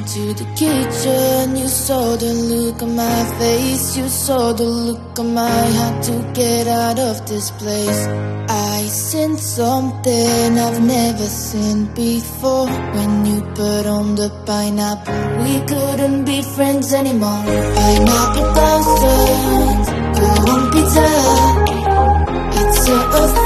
into the kitchen. You saw the look on my face, you saw the look on my heart to get out of this place. I seen something I've never seen before. When you put on the pineapple, we couldn't be friends anymore. Pineapple toast, corn pizza, it's a